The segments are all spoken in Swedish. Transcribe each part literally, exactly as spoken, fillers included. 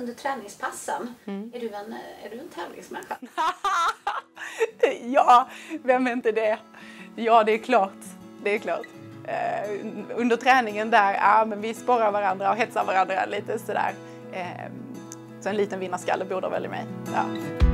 under träningspassen. Mm. Är, du en, är du en tävlingsmänniska? Ja, vem är inte det? Ja, det är klart. Det är klart. Eh, under träningen där, ja, men vi sporrar varandra och hetsar varandra lite sådär. Eh, så en liten vinnarskalle bor där väl i mig. Ja.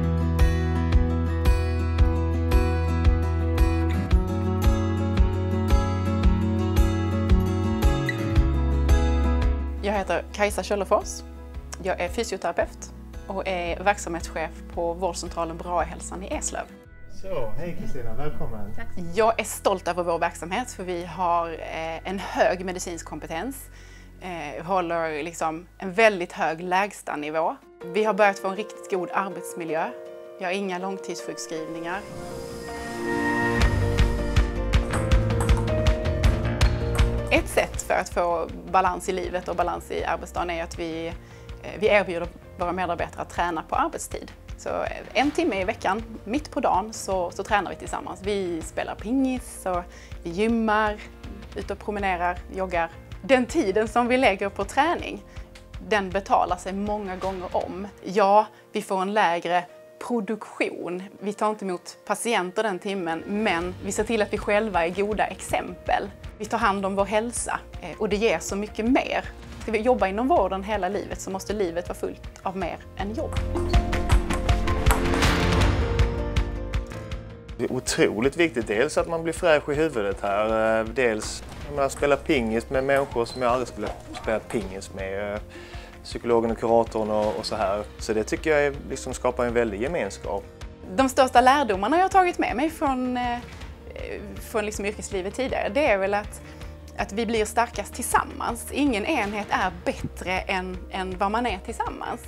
Jag heter Kajsa Kjöllefors. Jag är fysioterapeut och är verksamhetschef på vårdcentralen Brahehälsan i Eslöv. Så, hej Kristina, välkommen. Tack. Jag är stolt över vår verksamhet för vi har en hög medicinsk kompetens. Vi håller liksom en väldigt hög lägstanivå. Vi har börjat få en riktigt god arbetsmiljö. Vi har inga långtidssjukskrivningar. Ett sätt för att få balans i livet och balans i arbetsdagen är att vi, vi erbjuder våra medarbetare att träna på arbetstid. Så en timme i veckan, mitt på dagen, så, så tränar vi tillsammans. Vi spelar pingis, och vi gymmar, ute och promenerar, joggar. Den tiden som vi lägger på träning, den betalar sig många gånger om. Ja, vi får en lägre produktion. Vi tar inte emot patienter den timmen, men vi ser till att vi själva är goda exempel. Vi tar hand om vår hälsa och det ger så mycket mer. Ska vi jobba inom vården hela livet så måste livet vara fullt av mer än jobb. Det är otroligt viktigt, dels att man blir fräsch i huvudet här, dels att spela pingis med människor som jag aldrig skulle spela pingis med, psykologen och kuratorn och, och så här. Så det tycker jag är, liksom, skapar en väldig gemenskap. De största lärdomarna jag har tagit med mig från, eh, från liksom yrkeslivet tidigare, det är väl att, att vi blir starkast tillsammans. Ingen enhet är bättre än, än vad man är tillsammans.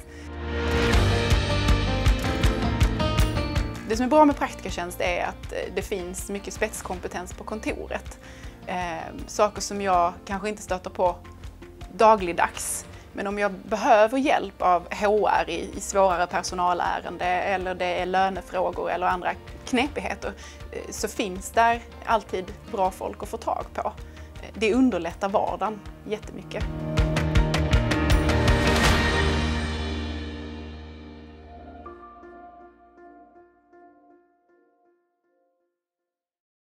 Det som är bra med praktikertjänst är att det finns mycket spetskompetens på kontoret. Eh, saker som jag kanske inte stöter på dagligdags. Men om jag behöver hjälp av H R i, i svårare personalärende eller det är lönefrågor eller andra knepigheter eh, så finns där alltid bra folk att få tag på. Det underlättar vardagen jättemycket.